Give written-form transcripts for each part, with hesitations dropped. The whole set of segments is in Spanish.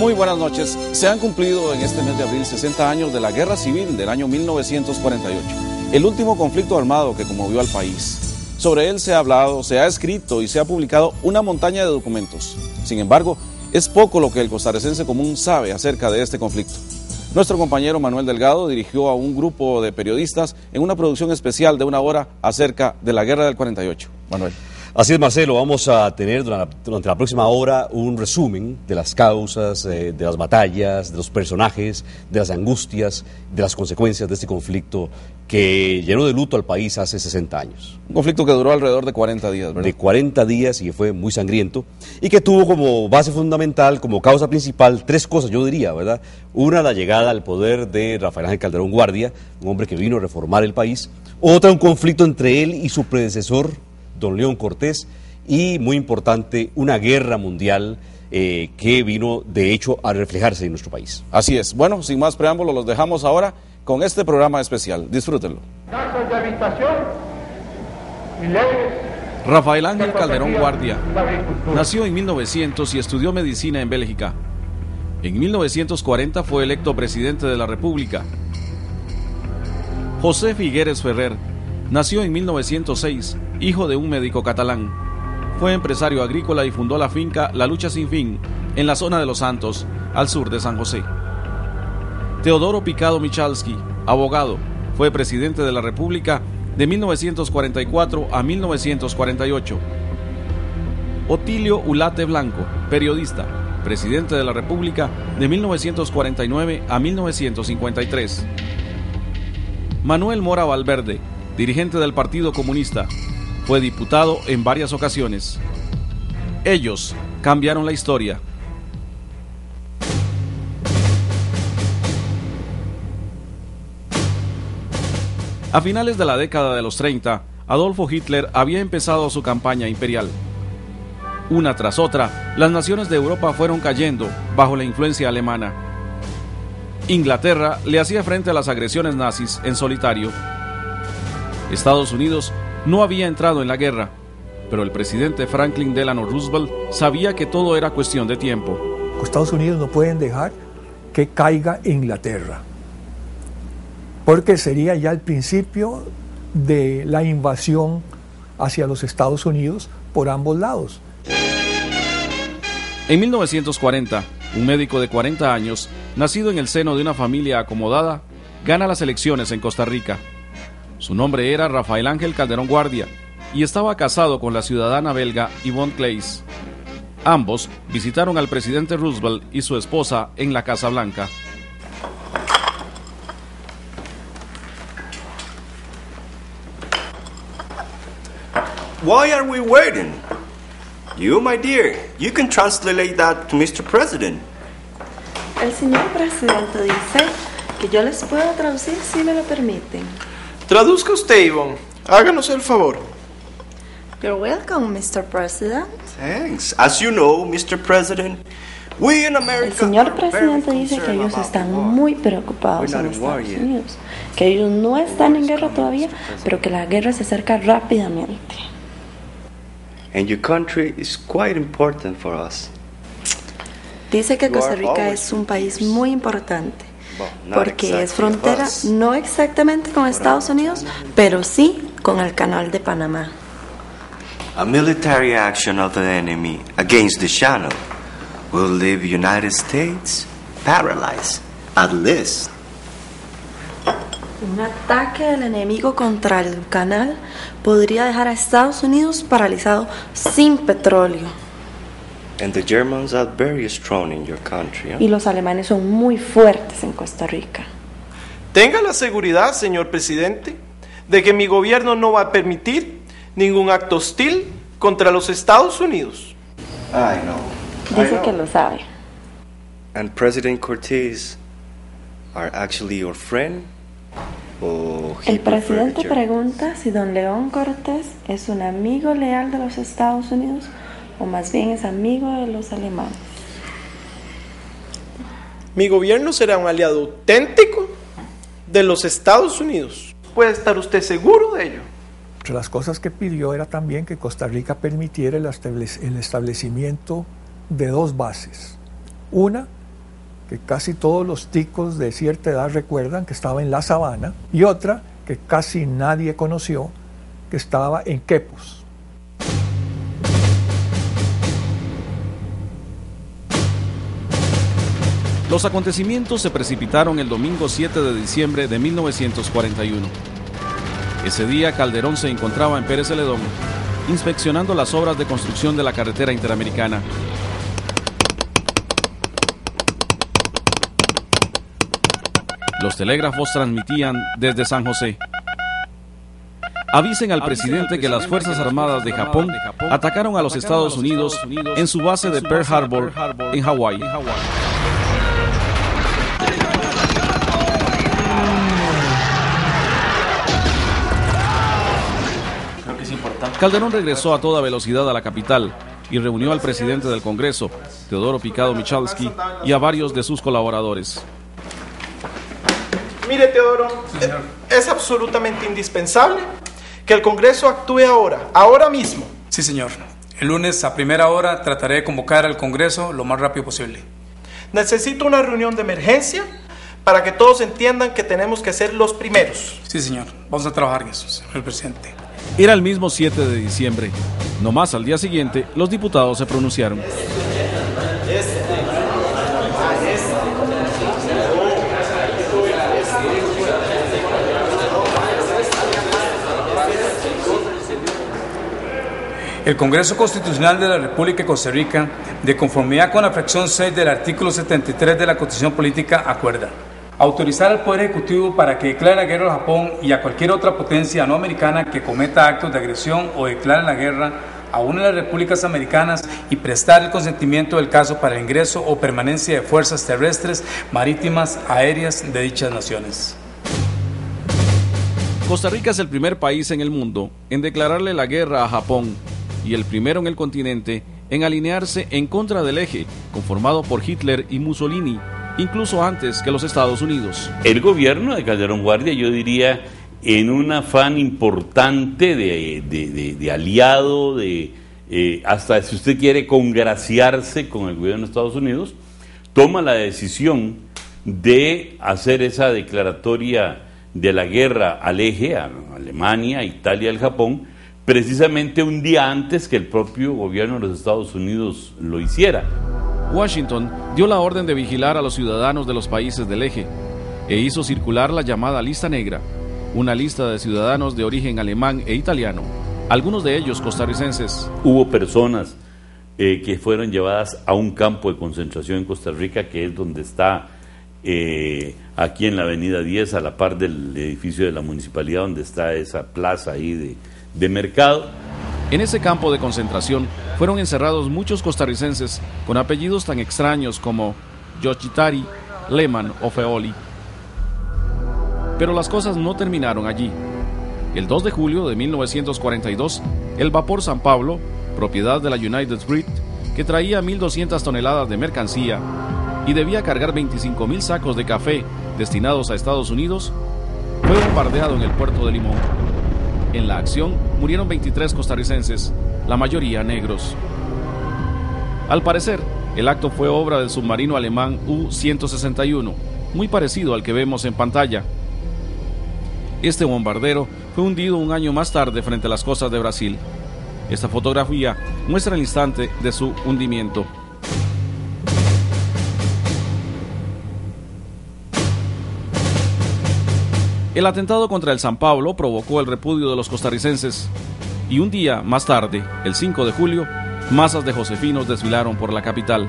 Muy buenas noches. Se han cumplido en este mes de abril 60 años de la Guerra Civil del año 1948, el último conflicto armado que conmovió al país. Sobre él se ha hablado, se ha escrito y se ha publicado una montaña de documentos. Sin embargo, es poco lo que el costarricense común sabe acerca de este conflicto. Nuestro compañero Manuel Delgado dirigió a un grupo de periodistas en una producción especial de 1 hora acerca de la Guerra del 48. Manuel. Así es, Marcelo, vamos a tener durante la próxima hora un resumen de las causas, de las batallas, de los personajes, de las angustias, de las consecuencias de este conflicto que llenó de luto al país hace 60 años. Un conflicto que duró alrededor de 40 días, ¿verdad? De 40 días y que fue muy sangriento y que tuvo como base fundamental, como causa principal, 3 cosas, yo diría, ¿verdad? Una, la llegada al poder de Rafael Ángel Calderón Guardia, un hombre que vino a reformar el país. Otra, un conflicto entre él y su predecesor, don León Cortés, y muy importante, una guerra mundial que vino de hecho a reflejarse en nuestro país. Así es. Bueno, sin más preámbulos, los dejamos ahora con este programa especial. Disfrútenlo. Casas de habitación y leyes. Rafael Ángel Calderón Guardia nació en 1900 y estudió medicina en Bélgica. En 1940 fue electo presidente de la República. José Figueres Ferrer nació en 1906, hijo de un médico catalán. Fue empresario agrícola y fundó la finca La Lucha Sin Fin, en la zona de Los Santos, al sur de San José. Teodoro Picado Michalski, abogado, fue presidente de la República de 1944 a 1948. Otilio Ulate Blanco, periodista, presidente de la República de 1949 a 1953. Manuel Mora Valverde, dirigente del Partido Comunista, fue diputado en varias ocasiones. Ellos cambiaron la historia. A finales de la década de los 30, Adolfo Hitler había empezado su campaña imperial. Una tras otra, las naciones de Europa fueron cayendo bajo la influencia alemana. Inglaterra le hacía frente a las agresiones nazis en solitario. Estados Unidos no había entrado en la guerra, pero el presidente Franklin Delano Roosevelt sabía que todo era cuestión de tiempo. Estados Unidos no pueden dejar que caiga Inglaterra, porque sería ya el principio de la invasión hacia los Estados Unidos por ambos lados. En 1940, un médico de 40 años, nacido en el seno de una familia acomodada, gana las elecciones en Costa Rica. Su nombre era Rafael Ángel Calderón Guardia y estaba casado con la ciudadana belga Yvonne Claes. Ambos visitaron al presidente Roosevelt y su esposa en la Casa Blanca. Why are we waiting? You, my dear, you can translate that to Mr. President. El señor presidente dice que yo les puedo traducir si me lo permiten. Traduzca usted, Ivonne. Háganos el favor. You're welcome, Mr. President. Thanks. As you know, Mr. President, we in America. El señor presidente dice que ellos están muy preocupados en Estados Unidos, que ellos no están en guerra todavía, pero que la guerra se acerca rápidamente. And your country is quite important for us. Dice que Costa Rica es un país muy importante, porque es frontera no exactamente con Estados Unidos, pero sí con el Canal de Panamá. A military action of the enemy against the channel will leave United States paralyzed, at least. Un ataque del enemigo contra el canal podría dejar a Estados Unidos paralizado sin petróleo. And the Germans are very strong in your country. Y los alemanes son muy fuertes en Costa Rica. Tenga la seguridad, señor presidente, de que mi gobierno no va a permitir ningún acto hostil contra los Estados Unidos. I know. Dice que lo sabe. And President Cortés are actually your friend? El presidente pregunta si don León Cortés es un amigo leal de los Estados Unidos o más bien es amigo de los alemanes. Mi gobierno será un aliado auténtico de los Estados Unidos. ¿Puede estar usted seguro de ello? Entre las cosas que pidió era también que Costa Rica permitiera el establecimiento de 2 bases. Una que casi todos los ticos de cierta edad recuerdan, que estaba en La Sabana, y otra que casi nadie conoció, que estaba en Quepos. Los acontecimientos se precipitaron el domingo 7 de diciembre de 1941. Ese día Calderón se encontraba en Pérez Celedón, inspeccionando las obras de construcción de la carretera interamericana. Los telégrafos transmitían desde San José: avisen al presidente que las Fuerzas Armadas de Japón atacaron a los Estados Unidos en su base de Pearl Harbor, en Hawái. Calderón regresó a toda velocidad a la capital y reunió al presidente del Congreso, Teodoro Picado Michalski, y a varios de sus colaboradores. Mire, Teodoro, es absolutamente indispensable que el Congreso actúe ahora mismo. Sí, señor. El lunes a primera hora trataré de convocar al Congreso lo más rápido posible. Necesito una reunión de emergencia para que todos entiendan que tenemos que ser los primeros. Sí, señor. Vamos a trabajar en eso, señor presidente. Era el mismo 7 de diciembre. No más al día siguiente, los diputados se pronunciaron. El Congreso Constitucional de la República de Costa Rica, de conformidad con la fracción 6 del artículo 73 de la Constitución Política, acuerda autorizar al Poder Ejecutivo para que declare la guerra a Japón y a cualquier otra potencia no americana que cometa actos de agresión o declare la guerra a una de las repúblicas americanas y prestar el consentimiento del caso para el ingreso o permanencia de fuerzas terrestres, marítimas, aéreas de dichas naciones. Costa Rica es el primer país en el mundo en declararle la guerra a Japón y el primero en el continente en alinearse en contra del eje conformado por Hitler y Mussolini, incluso antes que los Estados Unidos. El gobierno de Calderón Guardia, yo diría, en un afán importante de aliado, hasta si usted quiere congraciarse con el gobierno de Estados Unidos, toma la decisión de hacer esa declaratoria de la guerra al eje, a Alemania, a Italia, al Japón, precisamente un día antes que el propio gobierno de los Estados Unidos lo hiciera. Washington dio la orden de vigilar a los ciudadanos de los países del eje e hizo circular la llamada lista negra, una lista de ciudadanos de origen alemán e italiano, algunos de ellos costarricenses. Hubo personas que fueron llevadas a un campo de concentración en Costa Rica, que es donde está aquí en la avenida 10, a la par del edificio de la municipalidad, donde está esa plaza ahí de mercado. En ese campo de concentración fueron encerrados muchos costarricenses con apellidos tan extraños como Yoshitari, Lehmann o Feoli. Pero las cosas no terminaron allí. El 2 de julio de 1942, el vapor San Pablo, propiedad de la United Fruit, que traía 1.200 toneladas de mercancía y debía cargar 25,000 sacos de café destinados a Estados Unidos, fue bombardeado en el puerto de Limón. En la acción murieron 23 costarricenses, la mayoría negros. Al parecer, el acto fue obra del submarino alemán U-161, muy parecido al que vemos en pantalla. Este bombardero fue hundido un año más tarde frente a las costas de Brasil. Esta fotografía muestra el instante de su hundimiento. El atentado contra el San Pablo provocó el repudio de los costarricenses y un día más tarde, el 5 de julio, masas de josefinos desfilaron por la capital.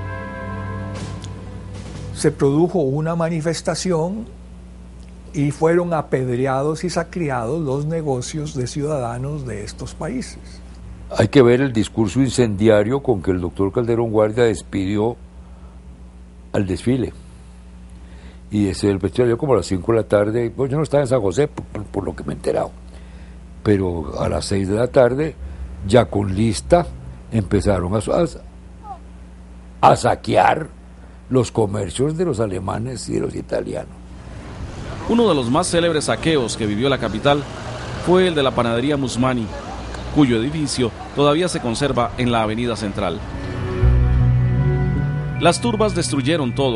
Se produjo una manifestación y fueron apedreados y saqueados los negocios de ciudadanos de estos países. Hay que ver el discurso incendiario con que el doctor Calderón Guardia despidió al desfile. Y ese el festival dio como a las 5 de la tarde, pues yo no estaba en San José, por lo que me he enterado, pero a las 6 de la tarde, ya con lista, empezaron a saquear los comercios de los alemanes y de los italianos. Uno de los más célebres saqueos que vivió la capital fue el de la panadería Musmani, cuyo edificio todavía se conserva en la avenida central. Las turbas destruyeron todo,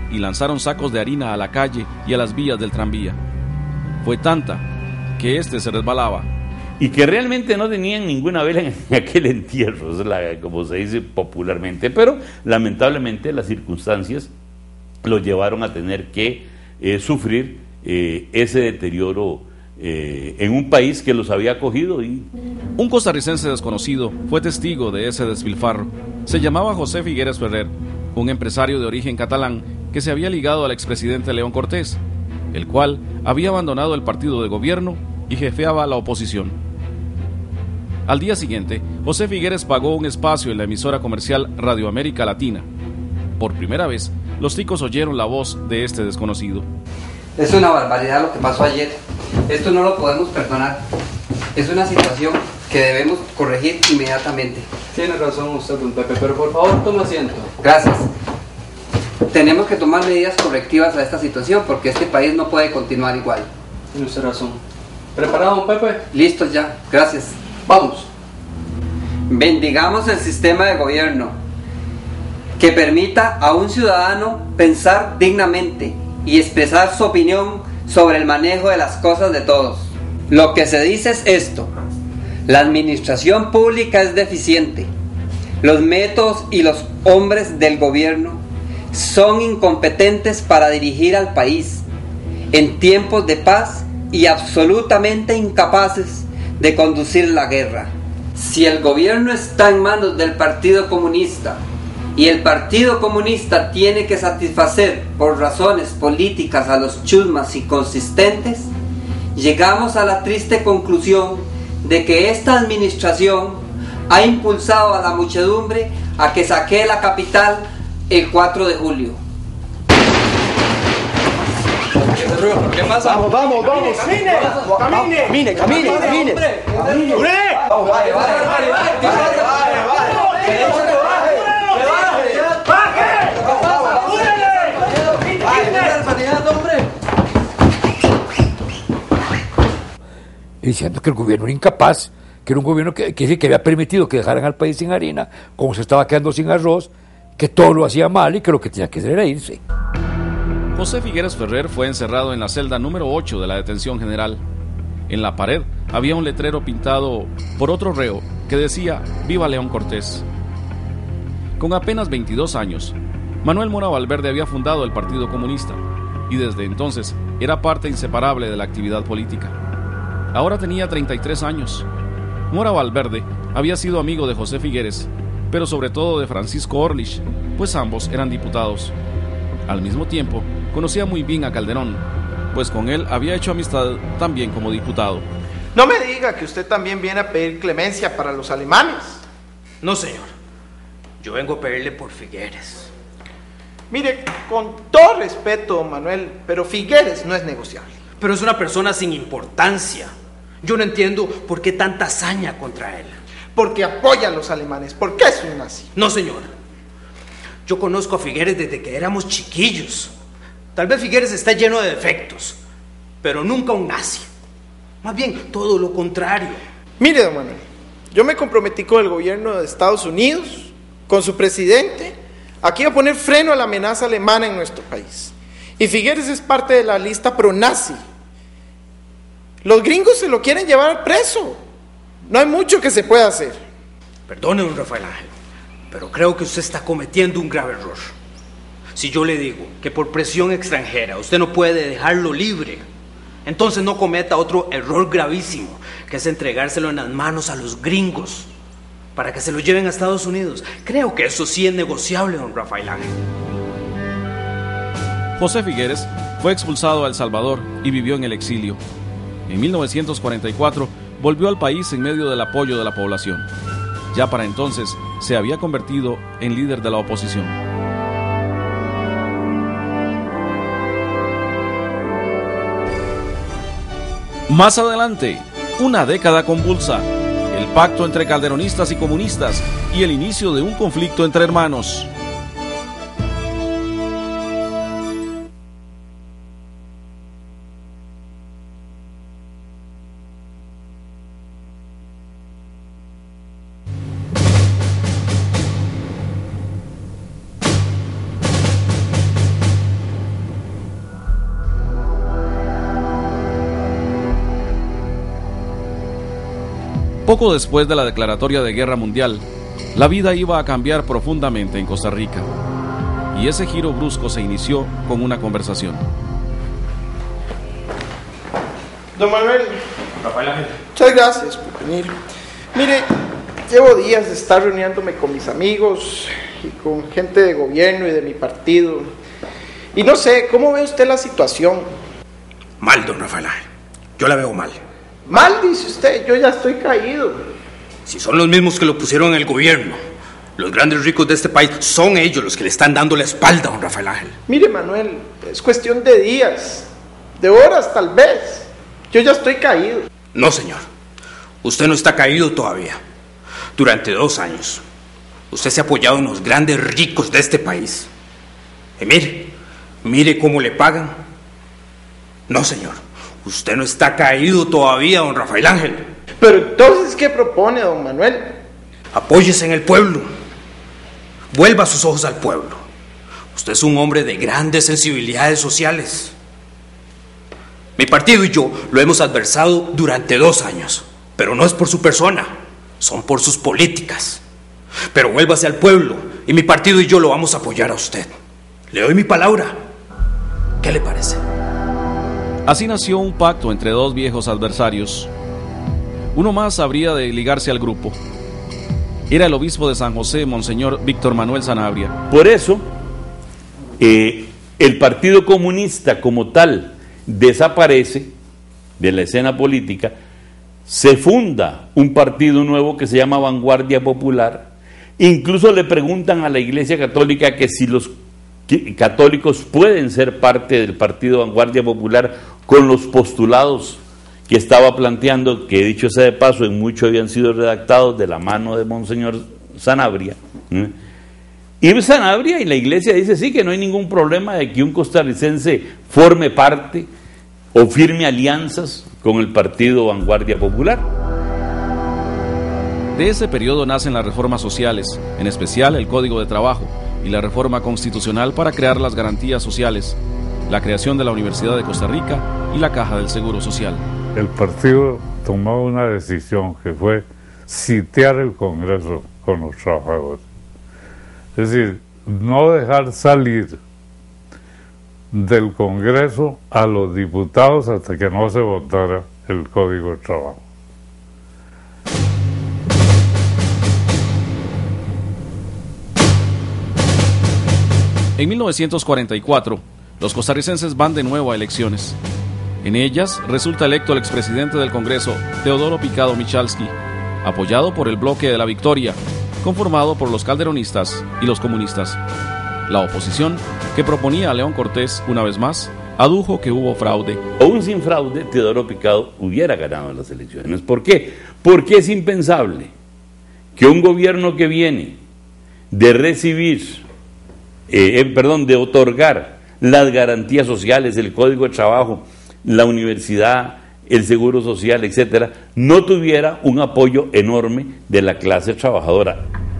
y lanzaron sacos de harina a la calle y a las vías del tranvía. Fue tanta que este se resbalaba. Y que realmente no tenían ninguna vela en aquel entierro, como se dice popularmente, pero lamentablemente las circunstancias los llevaron a tener que sufrir ese deterioro en un país que los había acogido. Un costarricense desconocido fue testigo de ese despilfarro. Se llamaba José Figueres Ferrer, un empresario de origen catalán que se había ligado al expresidente León Cortés, el cual había abandonado el partido de gobierno y jefeaba la oposición. Al día siguiente, José Figueres pagó un espacio en la emisora comercial Radio América Latina. Por primera vez, los ticos oyeron la voz de este desconocido. Es una barbaridad lo que pasó ayer. Esto no lo podemos perdonar. Es una situación que debemos corregir inmediatamente. Tiene razón usted, don Pepe, pero por favor tome asiento. Gracias. Tenemos que tomar medidas correctivas a esta situación porque este país no puede continuar igual. Tiene usted razón. ¿Preparado, don Pepe? Listos ya, gracias. Vamos. Bendigamos el sistema de gobierno que permita a un ciudadano pensar dignamente y expresar su opinión sobre el manejo de las cosas de todos. Lo que se dice es esto: la administración pública es deficiente, los métodos y los hombres del gobierno son incompetentes para dirigir al país en tiempos de paz y absolutamente incapaces de conducir la guerra. Si el gobierno está en manos del Partido Comunista y el Partido Comunista tiene que satisfacer por razones políticas a los chusmas inconsistentes, llegamos a la triste conclusión de que esta administración ha impulsado a la muchedumbre a que saquee la capital el 4 de julio. ¿Qué pasa? Vamos. Camine. Diciendo que el gobierno era incapaz, que era un gobierno que había permitido que dejaran al país sin harina, como se estaba quedando sin arroz, que todo lo hacía mal y que lo que tenía que hacer era irse. José Figueres Ferrer fue encerrado en la celda número 8 de la detención general. En la pared había un letrero pintado por otro reo que decía «Viva León Cortés». Con apenas 22 años, Manuel Mora Valverde había fundado el Partido Comunista y desde entonces era parte inseparable de la actividad política. Ahora tenía 33 años. Mora Valverde había sido amigo de José Figueres, pero sobre todo de Francisco Orlich, pues ambos eran diputados. Al mismo tiempo, conocía muy bien a Calderón, pues con él había hecho amistad también como diputado. No me diga que usted también viene a pedir clemencia para los alemanes. No, señor. Yo vengo a pedirle por Figueres. Mire, con todo respeto, don Manuel, pero Figueres no es negociable. Pero es una persona sin importancia. Yo no entiendo por qué tanta hazaña contra él. Porque apoya a los alemanes, porque es un nazi. No, señor. Yo conozco a Figueres desde que éramos chiquillos. Tal vez Figueres está lleno de defectos, pero nunca un nazi. Más bien, todo lo contrario. Mire, don Manuel, yo me comprometí con el gobierno de Estados Unidos, con su presidente, aquí a poner freno a la amenaza alemana en nuestro país. Y Figueres es parte de la lista pro-nazi. Los gringos se lo quieren llevar preso. No hay mucho que se pueda hacer. Perdone, don Rafael Ángel, pero creo que usted está cometiendo un grave error. Si yo le digo que por presión extranjera usted no puede dejarlo libre, entonces no cometa otro error gravísimo, que es entregárselo en las manos a los gringos para que se lo lleven a Estados Unidos. Creo que eso sí es negociable, don Rafael Ángel. José Figueres fue expulsado a El Salvador y vivió en el exilio. En 1944 volvió al país en medio del apoyo de la población. Ya para entonces se había convertido en líder de la oposición. Más adelante, una década convulsa, el pacto entre calderonistas y comunistas y el inicio de un conflicto entre hermanos. Poco después de la declaratoria de guerra mundial, la vida iba a cambiar profundamente en Costa Rica. Y ese giro brusco se inició con una conversación. Don Manuel, muchas gracias por venir. Mire, llevo días de estar reuniéndome con mis amigos y con gente de gobierno y de mi partido. Y no sé, ¿cómo ve usted la situación? Mal, don Rafael Ángel. Yo la veo mal. Mal, dice usted, yo ya estoy caído. Si son los mismos que lo pusieron en el gobierno, los grandes ricos de este país, son ellos los que le están dando la espalda a don Rafael Ángel. Mire, Manuel, es cuestión de días, de horas tal vez. Yo ya estoy caído. No, señor. Usted no está caído todavía. Durante 2 años, usted se ha apoyado en los grandes ricos de este país. Y mire cómo le pagan. No, señor. Usted no está caído todavía, don Rafael Ángel. Pero entonces, ¿qué propone, don Manuel? Apóyese en el pueblo. Vuelva sus ojos al pueblo. Usted es un hombre de grandes sensibilidades sociales. Mi partido y yo lo hemos adversado durante 2 años, pero no es por su persona, son por sus políticas. Pero vuélvase al pueblo y mi partido y yo lo vamos a apoyar a usted. Le doy mi palabra. ¿Qué le parece? Así nació un pacto entre 2 viejos adversarios. Uno más habría de ligarse al grupo. Era el obispo de San José, Monseñor Víctor Manuel Sanabria. Por eso, el Partido Comunista como tal desaparece de la escena política, se funda un partido nuevo que se llama Vanguardia Popular. Incluso le preguntan a la Iglesia Católica que si los católicos pueden ser parte del partido Vanguardia Popular con los postulados que estaba planteando, que dicho sea de paso, en mucho habían sido redactados de la mano de Monseñor Sanabria. Y Sanabria y la Iglesia dice sí, que no hay ningún problema de que un costarricense forme parte o firme alianzas con el partido Vanguardia Popular. De ese periodo nacen las reformas sociales, en especial el Código de Trabajo y la reforma constitucional para crear las garantías sociales, la creación de la Universidad de Costa Rica y la Caja del Seguro Social. El partido tomó una decisión que fue sitiar el Congreso con los trabajadores. Es decir, no dejar salir del Congreso a los diputados hasta que no se votara el Código de Trabajo. En 1944, los costarricenses van de nuevo a elecciones. En ellas resulta electo el expresidente del Congreso, Teodoro Picado Michalski, apoyado por el Bloque de la Victoria, conformado por los calderonistas y los comunistas. La oposición, que proponía a León Cortés una vez más, adujo que hubo fraude. Aún sin fraude, Teodoro Picado hubiera ganado las elecciones. ¿Por qué? Porque es impensable que un gobierno que viene de recibir, de otorgar las garantías sociales, el Código de Trabajo, la universidad, el seguro social, etcétera, no tuviera un apoyo enorme de la clase trabajadora.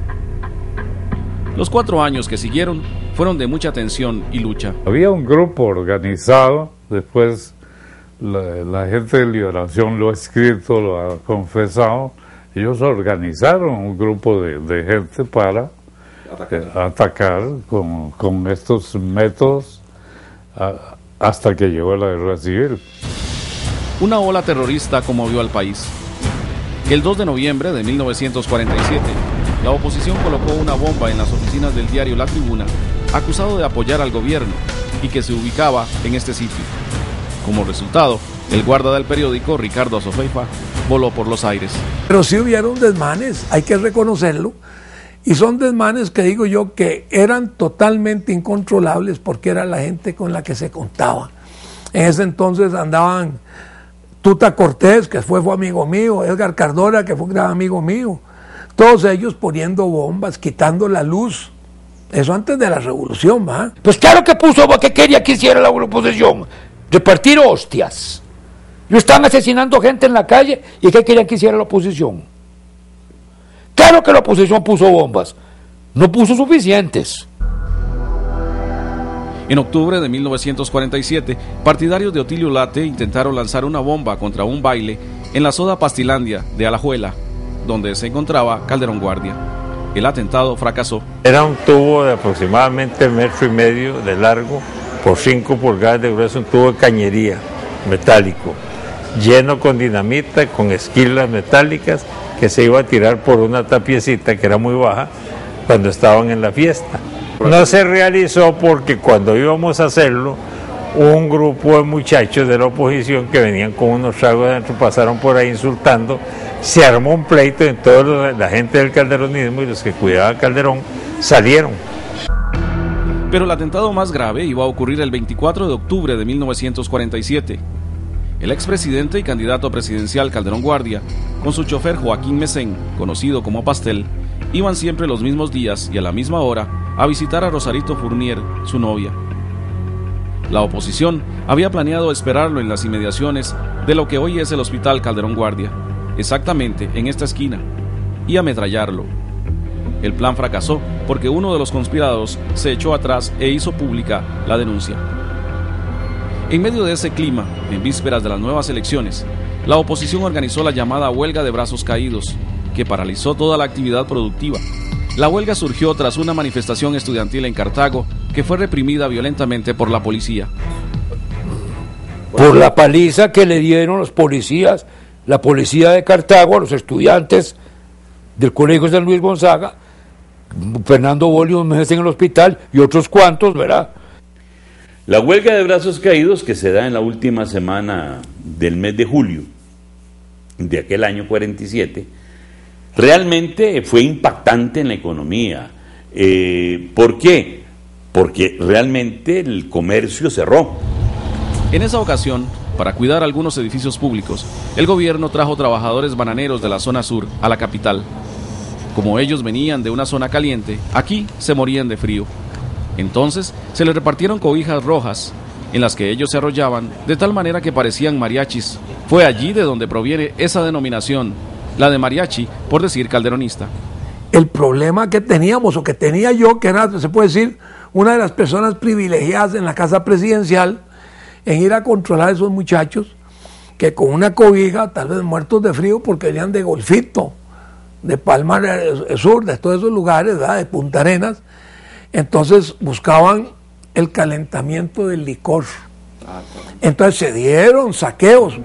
Los 4 años que siguieron fueron de mucha tensión y lucha. Había un grupo organizado, después la gente de Liberación lo ha escrito, lo ha confesado. Ellos organizaron un grupo de gente para atacar con estos métodos hasta que llegó la guerra civil. Una ola terrorista conmovió al país. El 2 de noviembre de 1947, la oposición colocó una bomba en las oficinas del diario La Tribuna, acusado de apoyar al gobierno y que se ubicaba en este sitio. Como resultado, el guarda del periódico, Ricardo Azofeifa, voló por los aires. Pero sí hubieron desmanes, hay que reconocerlo, y son desmanes que digo yo que eran totalmente incontrolables porque era la gente con la que se contaba. En ese entonces andaban Tuta Cortés, que fue amigo mío, Edgar Cardona, que fue un gran amigo mío, todos ellos poniendo bombas, quitando la luz. Eso antes de la revolución, ¿va? Pues claro que puso, que quería que hiciera la oposición, repartir hostias. Yo estaban asesinando gente en la calle, ¿y qué querían que hiciera la oposición? Claro que la oposición puso bombas, no puso suficientes. En octubre de 1947, partidarios de Otilio Late intentaron lanzar una bomba contra un baile en la Soda Pastilandia de Alajuela, donde se encontraba Calderón Guardia. El atentado fracasó. Era un tubo de aproximadamente 1,5 metros de largo por 5 pulgadas de grueso, un tubo de cañería metálico, lleno con dinamita, con esquilas metálicas, que se iba a tirar por una tapiecita que era muy baja cuando estaban en la fiesta. No se realizó porque cuando íbamos a hacerlo, un grupo de muchachos de la oposición que venían con unos tragos adentro, pasaron por ahí insultando, se armó un pleito, en toda la gente del calderonismo y los que cuidaban a Calderón salieron. Pero el atentado más grave iba a ocurrir el 24 de octubre de 1947. El expresidente y candidato presidencial Calderón Guardia, con su chofer Joaquín Mesén, conocido como Pastel, iban siempre los mismos días y a la misma hora a visitar a Rosarito Fournier, su novia. La oposición había planeado esperarlo en las inmediaciones de lo que hoy es el Hospital Calderón Guardia, exactamente en esta esquina, y ametrallarlo. El plan fracasó porque uno de los conspirados se echó atrás e hizo pública la denuncia. En medio de ese clima, en vísperas de las nuevas elecciones, la oposición organizó la llamada huelga de brazos caídos, que paralizó toda la actividad productiva. La huelga surgió tras una manifestación estudiantil en Cartago que fue reprimida violentamente por la policía. Por la paliza que le dieron los policías, la policía de Cartago a los estudiantes del Colegio San Luis Gonzaga, Fernando Bolio un mes en el hospital y otros cuantos, ¿verdad? La huelga de brazos caídos, que se da en la última semana del mes de julio de aquel año 47, realmente fue impactante en la economía. ¿Por qué? Porque realmente el comercio cerró. En esa ocasión, para cuidar algunos edificios públicos, el gobierno trajo trabajadores bananeros de la zona sur a la capital. Como ellos venían de una zona caliente, aquí se morían de frío. Entonces se les repartieron cobijas rojas, en las que ellos se arrollaban de tal manera que parecían mariachis. Fue allí de donde proviene esa denominación, la de mariachi, por decir calderonista. El problema que teníamos, o que tenía yo, que era, se puede decir, una de las personas privilegiadas en la casa presidencial, en ir a controlar a esos muchachos que con una cobija, tal vez muertos de frío porque venían de Golfito, de Palma Sur, de todos esos lugares, ¿verdad?, de Punta Arenas, entonces buscaban el calentamiento del licor. Entonces se dieron saqueos.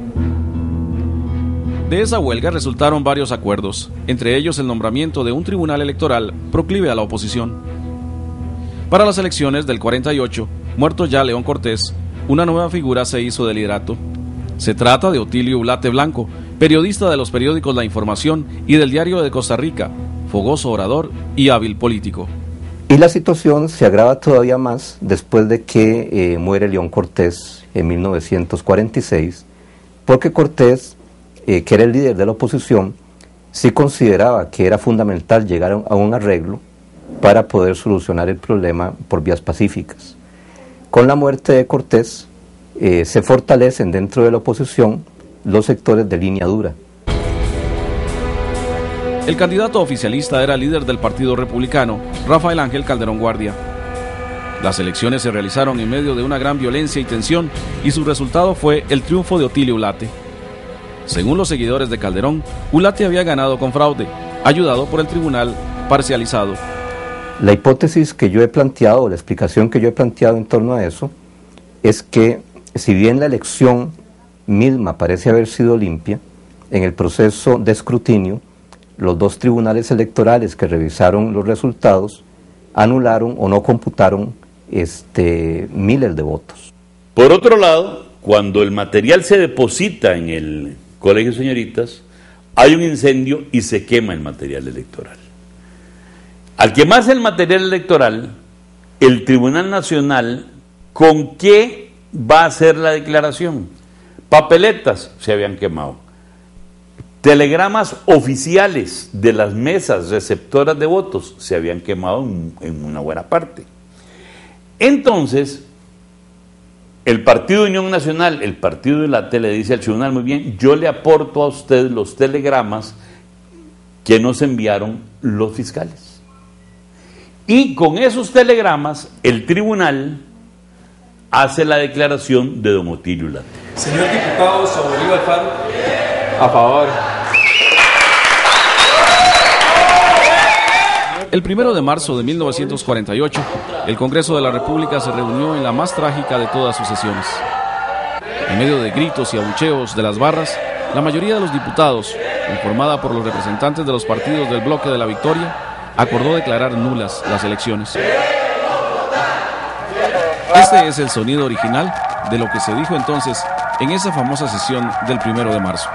De esa huelga resultaron varios acuerdos, entre ellos el nombramiento de un tribunal electoral proclive a la oposición. Para las elecciones del 48, muerto ya León Cortés, una nueva figura se hizo de liderato. Se trata de Otilio Ulate Blanco, periodista de los periódicos La Información y del Diario de Costa Rica, fogoso orador y hábil político. Y la situación se agrava todavía más después de que muere León Cortés en 1946, porque Cortés, que era el líder de la oposición, sí consideraba que era fundamental llegar a un arreglo para poder solucionar el problema por vías pacíficas. Con la muerte de Cortés, se fortalecen dentro de la oposición los sectores de línea dura. El candidato oficialista era líder del Partido Republicano, Rafael Ángel Calderón Guardia. Las elecciones se realizaron en medio de una gran violencia y tensión, y su resultado fue el triunfo de Otilio Ulate. Según los seguidores de Calderón, Ulate había ganado con fraude, ayudado por el tribunal parcializado. La hipótesis que yo he planteado, la explicación que yo he planteado en torno a eso, es que si bien la elección misma parece haber sido limpia, en el proceso de escrutinio, los dos tribunales electorales que revisaron los resultados anularon o no computaron miles de votos. Por otro lado, cuando el material se deposita en el Colegio Señoritas, hay un incendio y se quema el material electoral. Al quemarse el material electoral, el Tribunal Nacional, ¿con qué va a hacer la declaración? Papeletas se habían quemado. Telegramas oficiales de las mesas receptoras de votos se habían quemado en una buena parte. Entonces, el Partido de Unión Nacional, el Partido de Ulate, le dice al tribunal: muy bien, yo le aporto a usted los telegramas que nos enviaron los fiscales. Y con esos telegramas, el tribunal hace la declaración de don Otilio Ulate. Señor diputado Saborío Alfaro. A favor. El 1 de marzo de 1948, el Congreso de la República se reunió en la más trágica de todas sus sesiones. En medio de gritos y abucheos de las barras, la mayoría de los diputados, conformada por los representantes de los partidos del Bloque de la Victoria, acordó declarar nulas las elecciones. Este es el sonido original de lo que se dijo entonces en esa famosa sesión del 1 de marzo.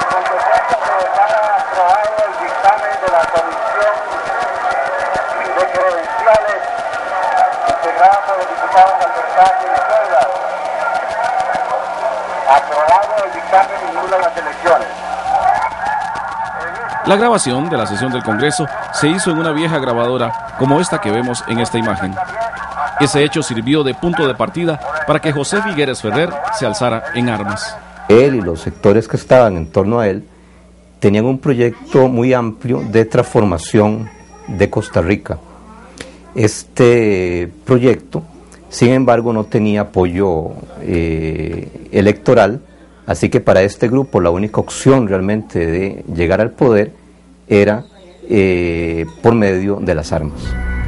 La grabación de la sesión del Congreso se hizo en una vieja grabadora como esta que vemos en esta imagen. Ese hecho sirvió de punto de partida para que José Figueres Ferrer se alzara en armas. Él y los sectores que estaban en torno a él tenían un proyecto muy amplio de transformación de Costa Rica. Este proyecto, sin embargo, no tenía apoyo electoral, así que para este grupo la única opción realmente de llegar al poder era por medio de las armas.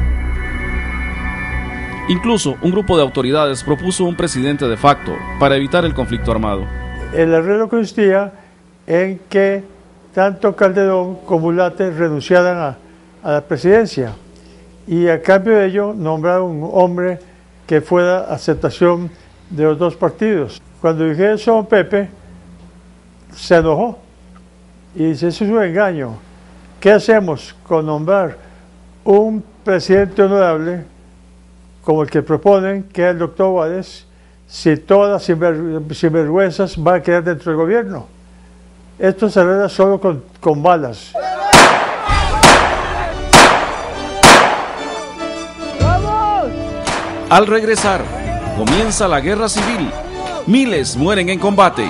Incluso un grupo de autoridades propuso un presidente de facto para evitar el conflicto armado. El arreglo consistía en que tanto Calderón como Late renunciaran a la presidencia y a cambio de ello nombraron un hombre que fuera aceptación de los dos partidos. Cuando dije eso, don Pepe se enojó y dice: eso es un engaño. ¿Qué hacemos con nombrar un presidente honorable como el que proponen, que es el doctor Juárez, si todas las sinvergüenzas van a quedar dentro del gobierno? Esto se arregla solo con balas. Al regresar, comienza la guerra civil. Miles mueren en combate.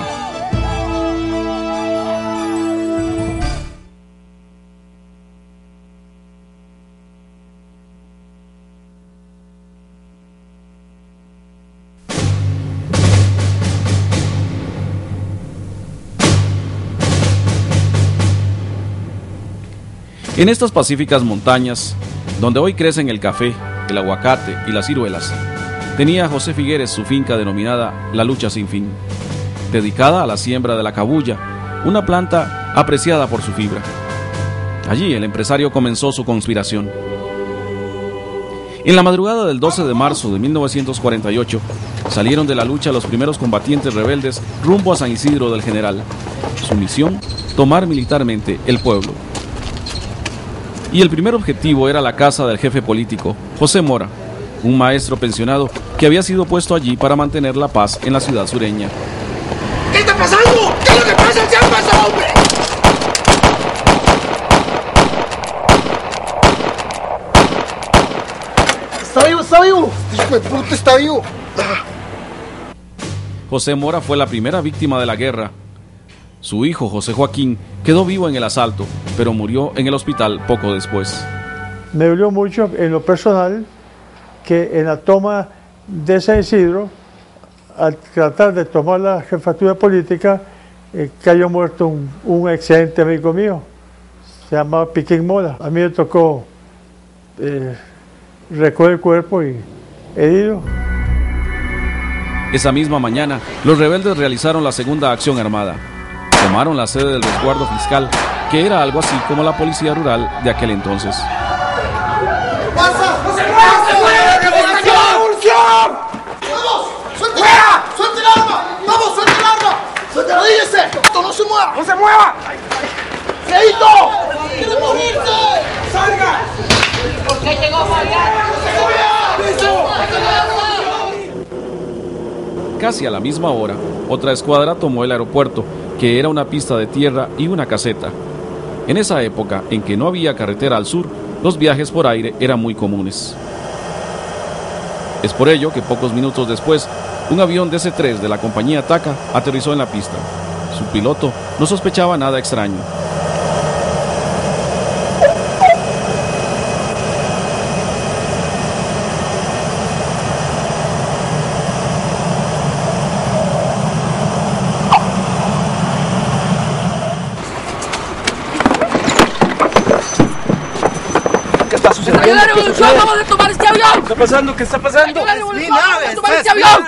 En estas pacíficas montañas, donde hoy crecen el café, el aguacate y las ciruelas, tenía José Figueres su finca denominada La Lucha Sin Fin, dedicada a la siembra de la cabuya, una planta apreciada por su fibra. Allí el empresario comenzó su conspiración. En la madrugada del 12 de marzo de 1948, salieron de la lucha los primeros combatientes rebeldes rumbo a San Isidro del General. Su misión, tomar militarmente el pueblo. Y el primer objetivo era la casa del jefe político, José Mora, un maestro pensionado que había sido puesto allí para mantener la paz en la ciudad sureña. ¿Qué está pasando? ¿Qué es lo que pasa? ¿Qué pasa, hombre? Está vivo, está vivo. Hijo de puta, está vivo. José Mora fue la primera víctima de la guerra. Su hijo, José Joaquín, quedó vivo en el asalto, pero murió en el hospital poco después. Me dolió mucho en lo personal que en la toma de San Isidro, al tratar de tomar la jefatura política, cayó muerto un excelente amigo mío, se llamaba Piquín Mora. A mí me tocó recoger el cuerpo y herido. Esa misma mañana, los rebeldes realizaron la segunda acción armada. Tomaron la sede del resguardo fiscal, que era algo así como la policía rural de aquel entonces. ¡Pasa! ¡No se mueva! ¡No se mueva! ¡Revolución! ¡Vamos! ¡Suelte el arma! ¡Suelte el arma! ¡Vamos! ¡Suelte el arma! ¡Suelte la dígese! ¡Esto no se mueva! ¡No se mueva! ¡Feito! ¡Quiere morirse! ¡Salga! ¿Por qué llegó Fabián? ¡No se mueva! Casi a la misma hora, otra escuadra tomó el aeropuerto, que era una pista de tierra y una caseta. En esa época, en que no había carretera al sur, los viajes por aire eran muy comunes. Es por ello que pocos minutos después, un avión DC-3 de la compañía TACA aterrizó en la pista. Su piloto no sospechaba nada extraño. ¡Aquí en la revolución vamos a tomar este avión! ¿Qué está pasando? ¿Qué está pasando? ¡Aquí en la revolución vamos a tomar este avión!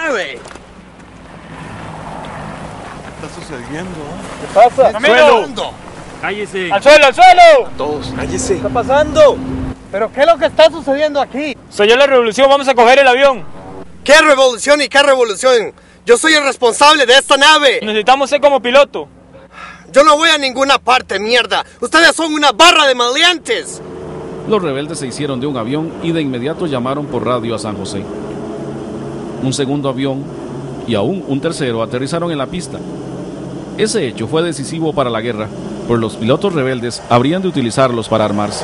¿Qué está sucediendo? ¿Qué pasa? ¡Camilo! ¡Cállese! ¡Al suelo, al suelo! Todos, cállese. ¿Qué está pasando? ¿Pero qué es lo que está sucediendo aquí? Soy yo la revolución, vamos a coger el avión. ¿Qué revolución y qué revolución? Yo soy el responsable de esta nave. Necesitamos ser como piloto. Yo no voy a ninguna parte, mierda. Ustedes son una barra de maleantes. Los rebeldes se hicieron de un avión y de inmediato llamaron por radio a San José. Un segundo avión y aún un tercero aterrizaron en la pista. Ese hecho fue decisivo para la guerra, pues los pilotos rebeldes habrían de utilizarlos para armarse.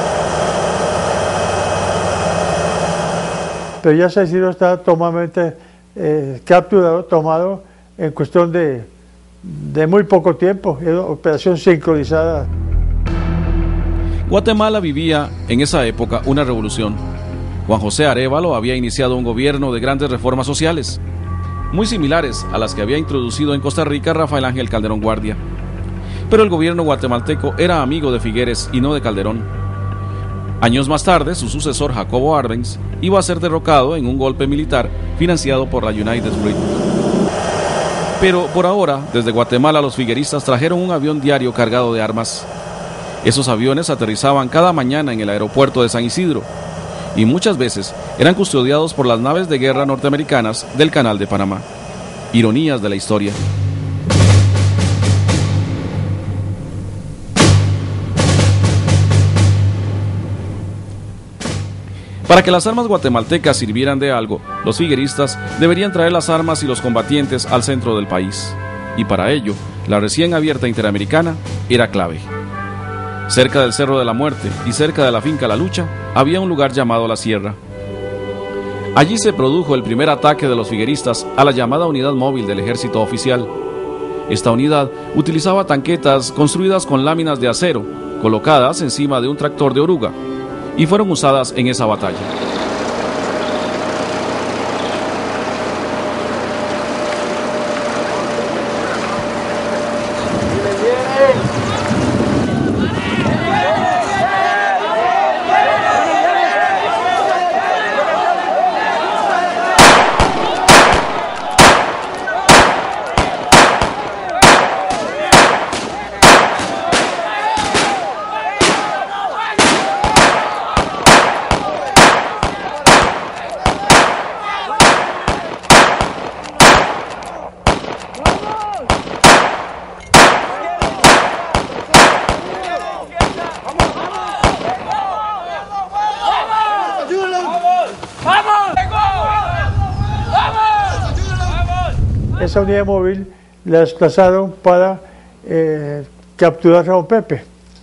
Pero ya San está totalmente capturado, tomado en cuestión de muy poco tiempo, operación sincronizada. Guatemala vivía en esa época una revolución. Juan José Arévalo había iniciado un gobierno de grandes reformas sociales, muy similares a las que había introducido en Costa Rica Rafael Ángel Calderón Guardia. Pero el gobierno guatemalteco era amigo de Figueres y no de Calderón. Años más tarde, su sucesor Jacobo Arbenz iba a ser derrocado en un golpe militar financiado por la United Fruit. Pero por ahora, desde Guatemala los figueristas trajeron un avión diario cargado de armas. Esos aviones aterrizaban cada mañana en el aeropuerto de San Isidro y muchas veces eran custodiados por las naves de guerra norteamericanas del Canal de Panamá. Ironías de la historia. Para que las armas guatemaltecas sirvieran de algo, los figueristas deberían traer las armas y los combatientes al centro del país. Y para ello, la recién abierta Interamericana era clave. Cerca del Cerro de la Muerte y cerca de la finca La Lucha, había un lugar llamado La Sierra. Allí se produjo el primer ataque de los figueristas a la llamada unidad móvil del ejército oficial. Esta unidad utilizaba tanquetas construidas con láminas de acero, colocadas encima de un tractor de oruga, y fueron usadas en esa batalla. Esa unidad móvil la desplazaron para capturar a don Pepe.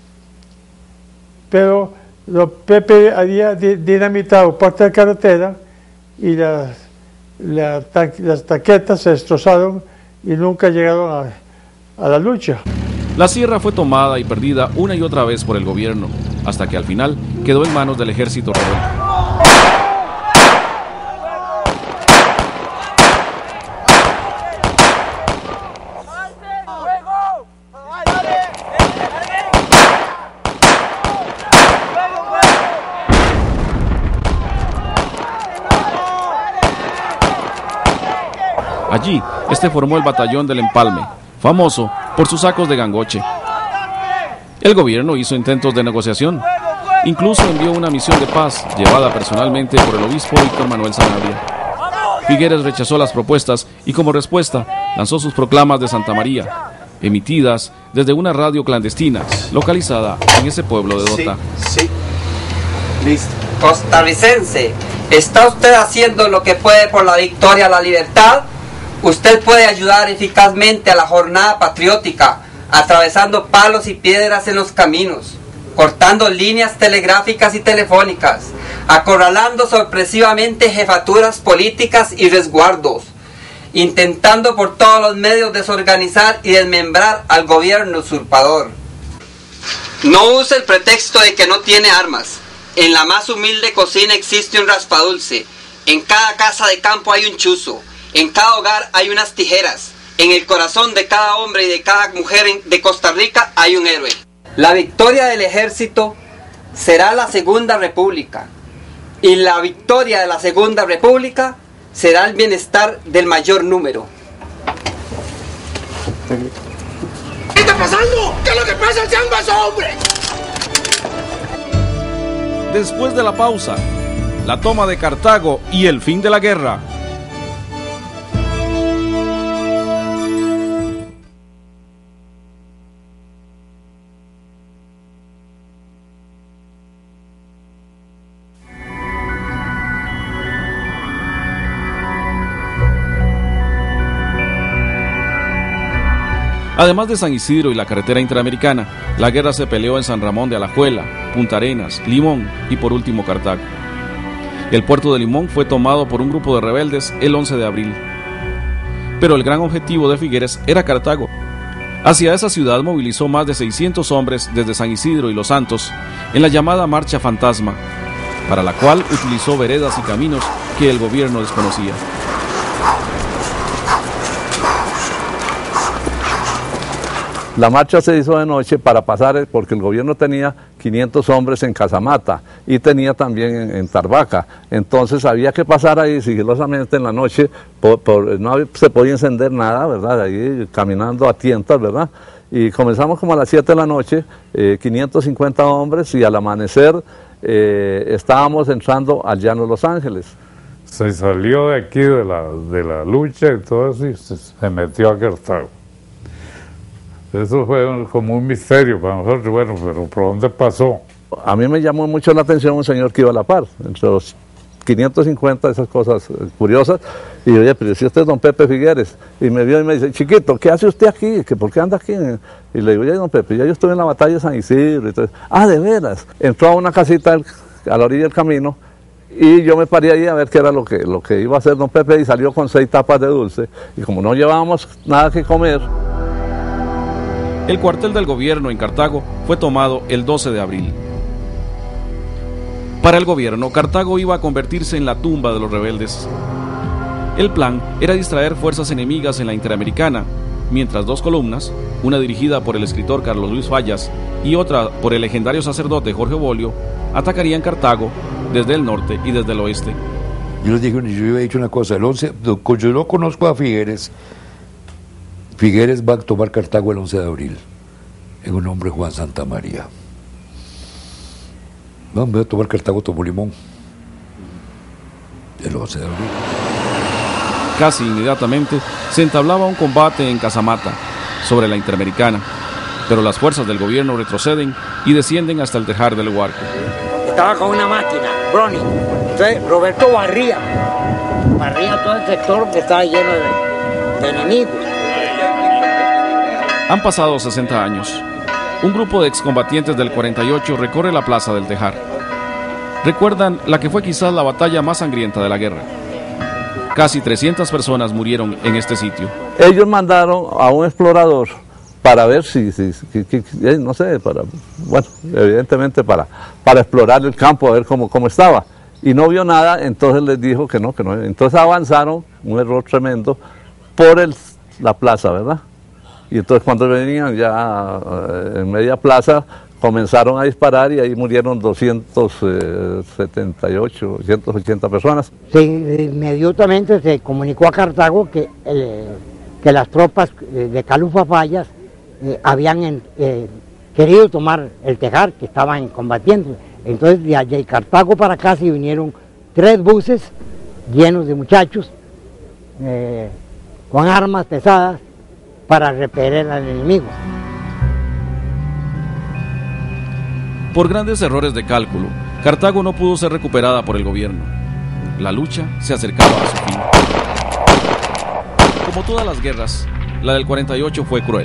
Pero don Pepe había dinamitado parte de la carretera y las tanquetas se destrozaron y nunca llegaron a la lucha. La sierra fue tomada y perdida una y otra vez por el gobierno, hasta que al final quedó en manos del ejército rebelde. Allí, formó el batallón del Empalme, famoso por sus sacos de gangoche. El gobierno hizo intentos de negociación, incluso envió una misión de paz llevada personalmente por el obispo Víctor Manuel Sanabria. Figueres rechazó las propuestas y como respuesta lanzó sus proclamas de Santa María, emitidas desde una radio clandestina localizada en ese pueblo de Dota. Sí. Listo. Costarricense, ¿está usted haciendo lo que puede por la victoria a la libertad? Usted puede ayudar eficazmente a la jornada patriótica, atravesando palos y piedras en los caminos, cortando líneas telegráficas y telefónicas, acorralando sorpresivamente jefaturas políticas y resguardos, intentando por todos los medios desorganizar y desmembrar al gobierno usurpador. No use el pretexto de que no tiene armas. En la más humilde cocina existe un raspadulce, en cada casa de campo hay un chuzo, en cada hogar hay unas tijeras, en el corazón de cada hombre y de cada mujer de Costa Rica hay un héroe. La victoria del ejército será la Segunda República. Y la victoria de la Segunda República será el bienestar del mayor número. ¿Qué está pasando? ¿Qué es lo que pasa haciendo a esos hombres? Después de la pausa, la toma de Cartago y el fin de la guerra. Además de San Isidro y la carretera interamericana, la guerra se peleó en San Ramón de Alajuela, Punta Arenas, Limón y por último Cartago. El puerto de Limón fue tomado por un grupo de rebeldes el 11 de abril. Pero el gran objetivo de Figueres era Cartago. Hacia esa ciudad movilizó más de 600 hombres desde San Isidro y Los Santos en la llamada Marcha Fantasma, para la cual utilizó veredas y caminos que el gobierno desconocía. La marcha se hizo de noche para pasar, porque el gobierno tenía 500 hombres en Casamata y tenía también en Tarbaca. Entonces había que pasar ahí sigilosamente en la noche, no se podía encender nada, ¿verdad? Ahí caminando a tientas, ¿verdad? Y comenzamos como a las 7 de la noche, 550 hombres, y al amanecer estábamos entrando al Llano de Los Ángeles. Se salió de aquí de la lucha y todo eso y se metió a Cartago. Eso fue como un misterio para nosotros, bueno, pero ¿por dónde pasó? A mí me llamó mucho la atención un señor que iba a la par, entre los 550, esas cosas curiosas, y yo, oye, pero si este es don Pepe Figueres, y me vio y me dice, chiquito, ¿qué hace usted aquí? ¿Por qué anda aquí? Y le digo, oye, don Pepe, ya yo estuve en la batalla de San Isidro, y todo. Ah, de veras. Entró a una casita a la orilla del camino, y yo me paré ahí a ver qué era lo que iba a hacer don Pepe, y salió con 6 tapas de dulce, y como no llevábamos nada que comer. El cuartel del gobierno en Cartago fue tomado el 12 de abril. Para el gobierno, Cartago iba a convertirse en la tumba de los rebeldes. El plan era distraer fuerzas enemigas en la Interamericana, mientras 2 columnas, una dirigida por el escritor Carlos Luis Fallas y otra por el legendario sacerdote Jorge Bolio, atacarían Cartago desde el norte y desde el oeste. Yo les dije, yo había dicho una cosa, yo no conozco a Figueres. Figueres va a tomar Cartago el 11 de abril, en un nombre Juan Santamaría. No, en vez de tomar Cartago, tomó Limón, el 11 de abril. Casi inmediatamente se entablaba un combate en Casamata, sobre la Interamericana, pero las fuerzas del gobierno retroceden y descienden hasta el Tejar del Huarco. Estaba con una máquina, Brony. Entonces Roberto barría todo el sector que estaba lleno de enemigos. Han pasado 60 años. Un grupo de excombatientes del 48 recorre la plaza del Tejar. Recuerdan la que fue quizás la batalla más sangrienta de la guerra. Casi 300 personas murieron en este sitio. Ellos mandaron a un explorador para ver no sé, bueno, evidentemente para explorar el campo, a ver cómo estaba. Y no vio nada, entonces les dijo que no. Entonces avanzaron, un error tremendo, por la plaza, ¿verdad? Y entonces cuando venían ya en media plaza, comenzaron a disparar y ahí murieron 278, 280 personas. Inmediatamente se comunicó a Cartago que las tropas de Calufa Fallas habían querido tomar el Tejar, que estaban combatiendo. Entonces de allá de Cartago para acá se vinieron 3 buses llenos de muchachos con armas pesadas para repeler al enemigo. Por grandes errores de cálculo, Cartago no pudo ser recuperada por el gobierno. La lucha se acercaba a su fin. Como todas las guerras, la del 48 fue cruel.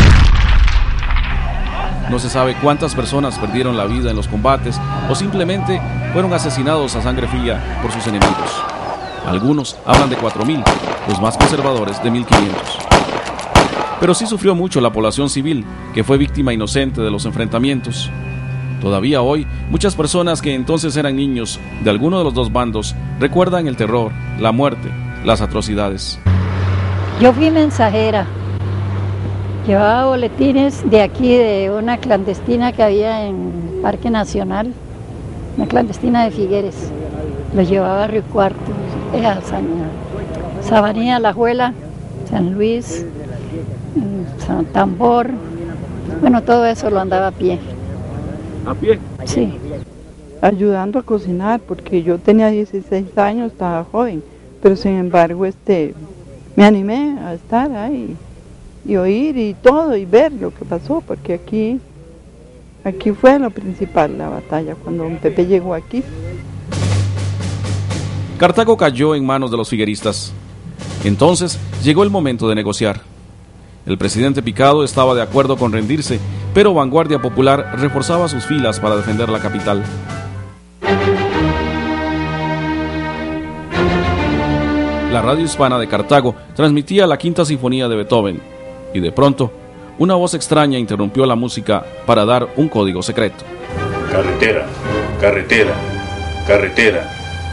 No se sabe cuántas personas perdieron la vida en los combates o simplemente fueron asesinados a sangre fría por sus enemigos. Algunos hablan de 4.000, los más conservadores de 1.500. Pero sí sufrió mucho la población civil, que fue víctima inocente de los enfrentamientos. Todavía hoy, muchas personas que entonces eran niños de alguno de los 2 bandos recuerdan el terror, la muerte, las atrocidades. Yo fui mensajera Llevaba boletines de aquí, de una clandestina que había en el Parque Nacional, una clandestina de Figueres. Los llevaba a Río Cuarto, a Sabanía, La Juela, San Luis, San Tambor. Bueno, todo eso lo andaba a pie. ¿A pie? Sí. Ayudando a cocinar, porque yo tenía 16 años, estaba joven, pero sin embargo me animé a estar ahí y oír y todo y ver lo que pasó, porque aquí fue lo principal, la batalla, cuando don Pepe llegó aquí. Cartago cayó en manos de los figueristas. Entonces llegó el momento de negociar. El presidente Picado estaba de acuerdo con rendirse, pero Vanguardia Popular reforzaba sus filas para defender la capital. La radio hispana de Cartago transmitía la Quinta Sinfonía de Beethoven, y de pronto, una voz extraña interrumpió la música para dar un código secreto. Carretera, carretera, carretera.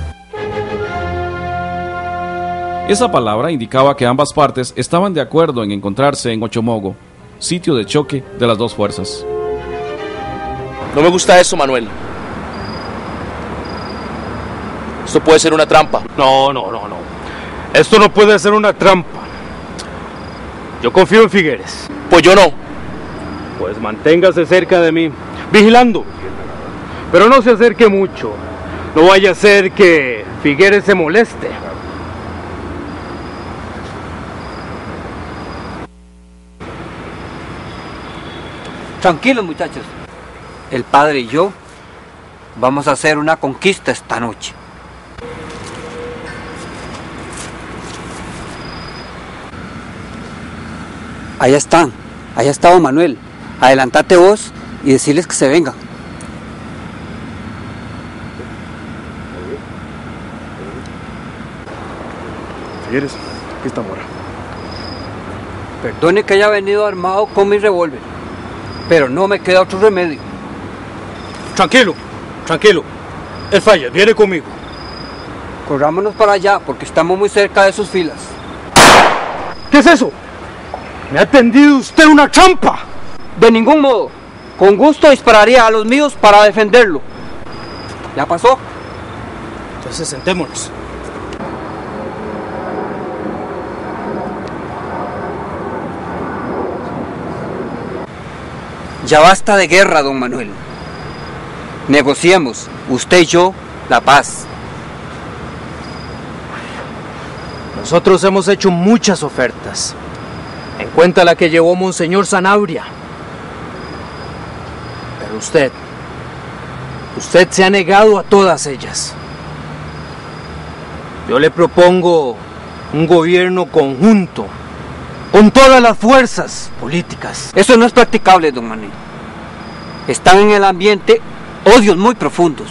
Esa palabra indicaba que ambas partes estaban de acuerdo en encontrarse en Ochomogo, sitio de choque de las dos fuerzas. No me gusta eso, Manuel. Esto puede ser una trampa. No. Esto no puede ser una trampa. Yo confío en Figueres. Pues yo no. Pues manténgase cerca de mí, vigilando. Pero no se acerque mucho. No vaya a ser que Figueres se moleste. Tranquilos, muchachos. El padre y yo vamos a hacer una conquista esta noche. Allá están, allá está don Manuel. Adelantate vos y decirles que se vengan. Figueres, aquí está Mora. Perdone que haya venido armado con mi revólver, pero no me queda otro remedio. Tranquilo. El Fallas viene conmigo. Corrámonos para allá porque estamos muy cerca de sus filas. ¿Qué es eso? ¿Me ha tendido usted una trampa? De ningún modo. Con gusto dispararía a los míos para defenderlo. ¿Ya pasó? Entonces sentémonos. Ya basta de guerra, don Manuel. Negociemos, usted y yo, la paz. Nosotros hemos hecho muchas ofertas. En cuenta la que llevó Monseñor Sanabria. Pero usted se ha negado a todas ellas. Yo le propongo un gobierno conjunto, con todas las fuerzas políticas. Eso no es practicable, don Manuel. Están en el ambiente odios muy profundos.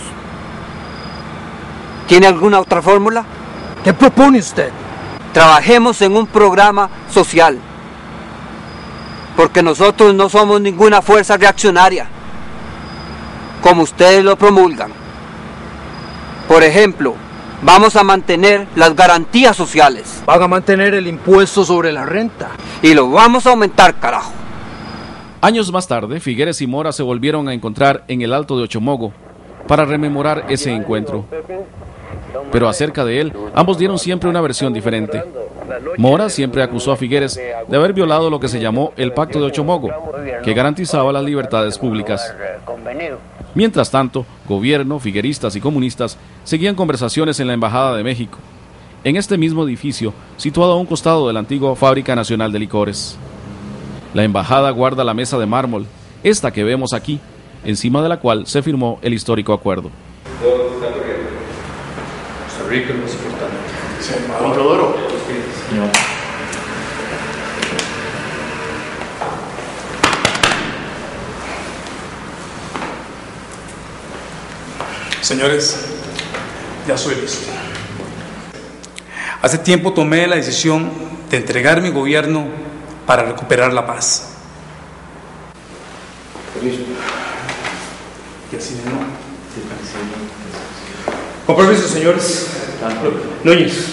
¿Tiene alguna otra fórmula? ¿Qué propone usted? Trabajemos en un programa social. Porque nosotros no somos ninguna fuerza reaccionaria, como ustedes lo promulgan. Por ejemplo, vamos a mantener las garantías sociales. Van a mantener el impuesto sobre la renta. Y lo vamos a aumentar, carajo. Años más tarde, Figueres y Mora se volvieron a encontrar en el Alto de Ochomogo para rememorar ese encuentro. Pero acerca de él, ambos dieron siempre una versión diferente. Mora siempre acusó a Figueres de haber violado lo que se llamó el Pacto de Ochomogo, que garantizaba las libertades públicas. Mientras tanto, gobierno, figueristas y comunistas seguían conversaciones en la Embajada de México, en este mismo edificio, situado a un costado de la antigua Fábrica Nacional de Licores. La embajada guarda la mesa de mármol, esta que vemos aquí, encima de la cual se firmó el histórico acuerdo. Costa Rica es más importante. Don Rodoro. Señor. Señores, ya soy listo. Hace tiempo tomé la decisión de entregar mi gobierno para recuperar la paz. Y así no. Con permiso, señores. Núñez.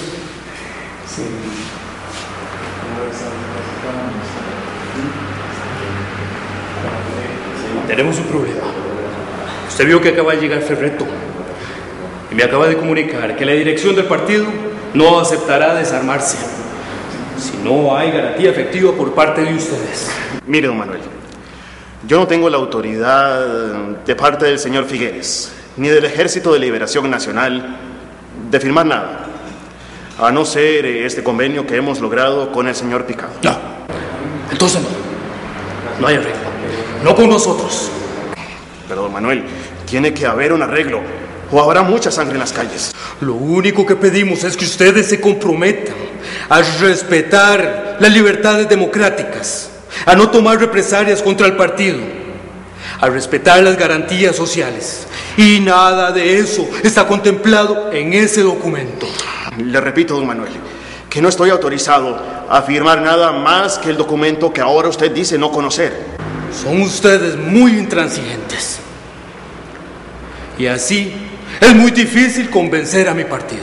tenemos un problema. Usted vio que acaba de llegar Ferretto y me acaba de comunicar que la dirección del partido no aceptará desarmarse si no hay garantía efectiva por parte de ustedes. Mire, don Manuel, yo no tengo la autoridad de parte del señor Figueres ni del Ejército de Liberación Nacional de firmar nada, a no ser este convenio que hemos logrado con el señor Picado. No, entonces no hay arreglo, no con nosotros. Pero don Manuel, tiene que haber un arreglo o habrá mucha sangre en las calles. Lo único que pedimos es que ustedes se comprometan a respetar las libertades democráticas, a no tomar represalias contra el partido, a respetar las garantías sociales. Y nada de eso está contemplado en ese documento. Le repito, don Manuel, que no estoy autorizado a firmar nada más que el documento que ahora usted dice no conocer. Son ustedes muy intransigentes. Y así es muy difícil convencer a mi partido.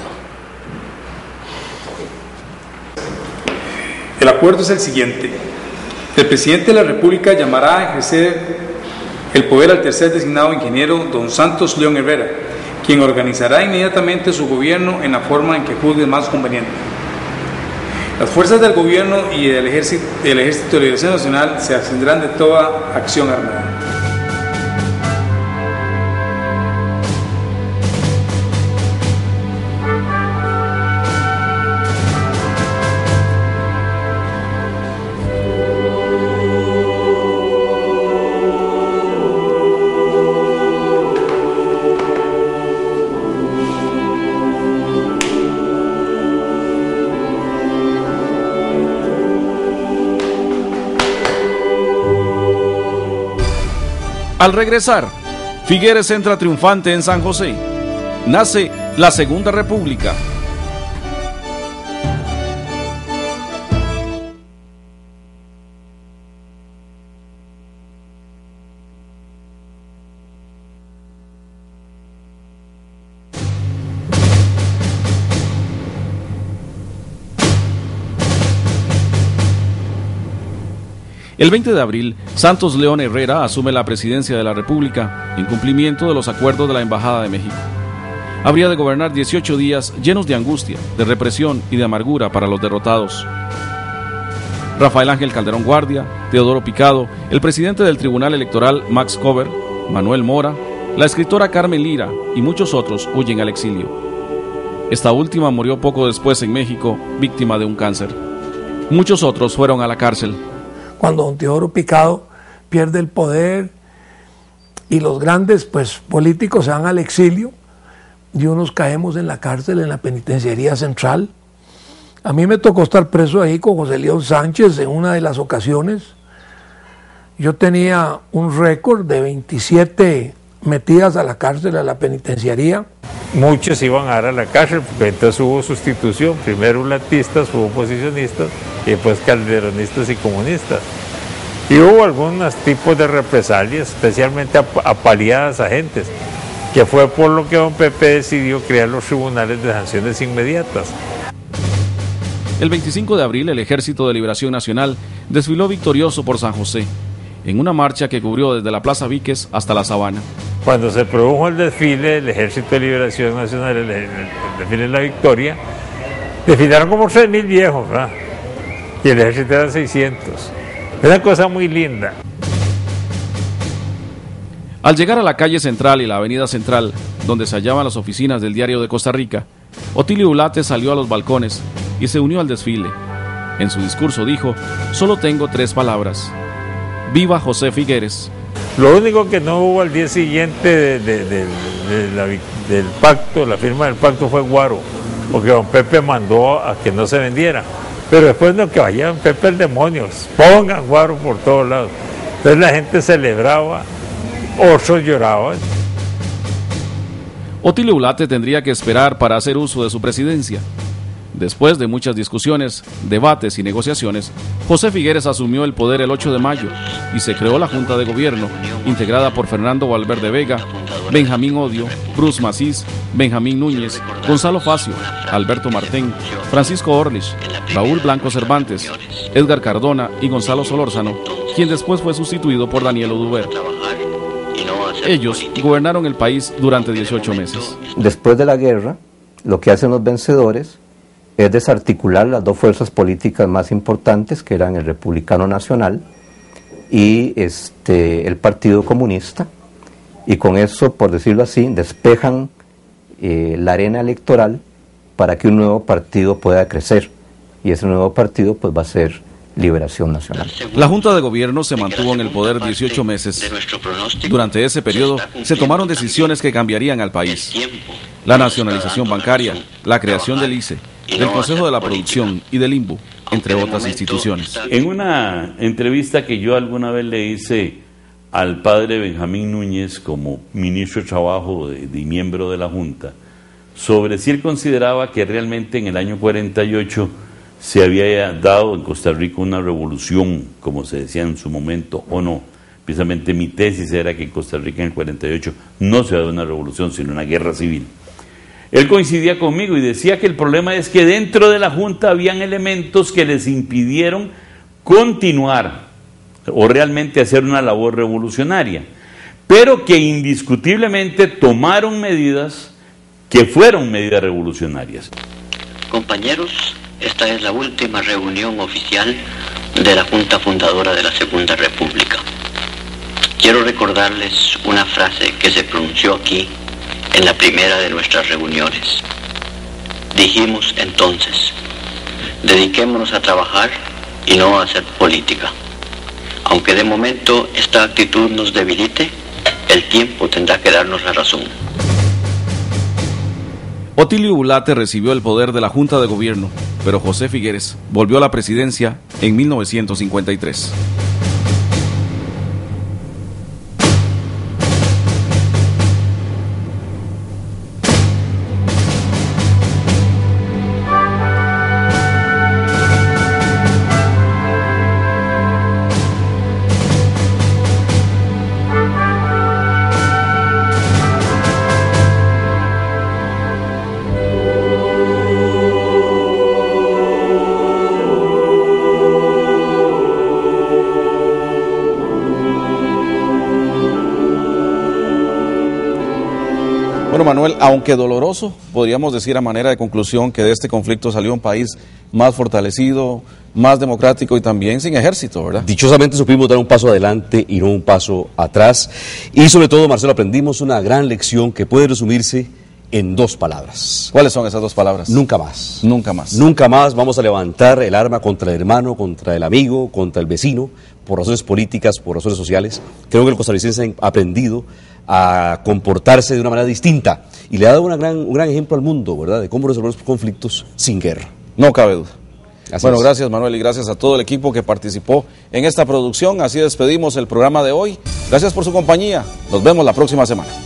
El acuerdo es el siguiente. El presidente de la República llamará a ejercer el poder al tercer designado ingeniero don Santos León Herrera, quien organizará inmediatamente su gobierno en la forma en que juzgue más conveniente. Las fuerzas del gobierno y del Ejército de Liberación Nacional se abstendrán de toda acción armada. Al regresar, Figueres entra triunfante en San José. Nace la Segunda República. El 20 de abril, Santos León Herrera asume la presidencia de la República en cumplimiento de los acuerdos de la Embajada de México. Habría de gobernar 18 días llenos de angustia, de represión y de amargura para los derrotados. Rafael Ángel Calderón Guardia, Teodoro Picado, el presidente del Tribunal Electoral Max Cover, Manuel Mora, la escritora Carmen Lira y muchos otros huyen al exilio. Esta última murió poco después en México, víctima de un cáncer. Muchos otros fueron a la cárcel. Cuando don Teodoro Picado pierde el poder y los grandes políticos se van al exilio y unos caemos en la cárcel, en la penitenciaría central. A mí me tocó estar preso ahí con José León Sánchez en una de las ocasiones. Yo tenía un récord de 27 metidas a la cárcel, a la penitenciaría. Muchos iban a dar a la cárcel, porque entonces hubo sustitución, primero ulatistas, hubo oposicionistas, y después calderonistas y comunistas. Y hubo algunos tipos de represalias, especialmente apaleadas a gentes, que fue por lo que don Pepe decidió crear los tribunales de sanciones inmediatas. El 25 de abril, el Ejército de Liberación Nacional desfiló victorioso por San José, en una marcha que cubrió desde la Plaza Víquez hasta la Sabana. Cuando se produjo el desfile del Ejército de Liberación Nacional, el desfile de la Victoria, desfilaron como 3.000 viejos, ¿verdad? Y el ejército eran 600. Una cosa muy linda. Al llegar a la calle Central y la avenida Central, donde se hallaban las oficinas del Diario de Costa Rica, Otilio Ulate salió a los balcones y se unió al desfile. En su discurso dijo: "Solo tengo 3 palabras. ¡Viva José Figueres!". Lo único que no hubo al día siguiente del pacto, la firma del pacto, fue guaro, porque don Pepe mandó a que no se vendiera. Pero después no, que vaya don Pepe el demonio, pongan guaro por todos lados. Entonces la gente celebraba, otros lloraban. Otilio Ulate tendría que esperar para hacer uso de su presidencia. Después de muchas discusiones, debates y negociaciones, José Figueres asumió el poder el 8 de mayo y se creó la Junta de Gobierno, integrada por Fernando Valverde Vega, Benjamín Odio, Bruce Macís, Benjamín Núñez, Gonzalo Facio, Alberto Martén, Francisco Orlich, Raúl Blanco Cervantes, Edgar Cardona y Gonzalo Solórzano, quien después fue sustituido por Daniel Oduber. Ellos gobernaron el país durante 18 meses. Después de la guerra, lo que hacen los vencedores es desarticular las dos fuerzas políticas más importantes, que eran el Republicano Nacional y el Partido Comunista, y con eso, por decirlo así, despejan la arena electoral para que un nuevo partido pueda crecer, y ese nuevo partido pues va a ser Liberación Nacional. La Junta de Gobierno se mantuvo en el poder 18 meses. Durante ese periodo se tomaron decisiones que cambiarían al país: la nacionalización bancaria, la creación del ICE, del Consejo de la Producción y del INBU, entre otras instituciones. En una entrevista que yo alguna vez le hice al padre Benjamín Núñez como ministro de Trabajo y miembro de la Junta, sobre si él consideraba que realmente en el año 48 se había dado en Costa Rica una revolución, como se decía en su momento, o no. Precisamente mi tesis era que en Costa Rica en el 48 no se ha dado una revolución, sino una guerra civil. Él coincidía conmigo y decía que el problema es que dentro de la Junta habían elementos que les impidieron continuar o realmente hacer una labor revolucionaria, pero que indiscutiblemente tomaron medidas que fueron medidas revolucionarias. Compañeros, esta es la última reunión oficial de la Junta Fundadora de la Segunda República. Quiero recordarles una frase que se pronunció aquí en la primera de nuestras reuniones. Dijimos entonces: dediquémonos a trabajar y no a hacer política. Aunque de momento esta actitud nos debilite, el tiempo tendrá que darnos la razón. Otilio Ulate recibió el poder de la Junta de Gobierno, pero José Figueres volvió a la presidencia en 1953. Bueno, Manuel, aunque doloroso, podríamos decir a manera de conclusión que de este conflicto salió un país más fortalecido, más democrático y también sin ejército, ¿verdad? Dichosamente supimos dar un paso adelante y no un paso atrás. Y sobre todo, Marcelo, aprendimos una gran lección que puede resumirse en 2 palabras. ¿Cuáles son esas 2 palabras? Nunca más. Nunca más. Nunca más vamos a levantar el arma contra el hermano, contra el amigo, contra el vecino, por razones políticas, por razones sociales. Creo que el costarricense ha aprendido a comportarse de una manera distinta y le ha dado un gran ejemplo al mundo, ¿verdad?, de cómo resolver los conflictos sin guerra. No cabe duda. Bueno, es. Gracias, Manuel, y gracias a todo el equipo que participó en esta producción. Así despedimos el programa de hoy. Gracias por su compañía. Nos vemos la próxima semana.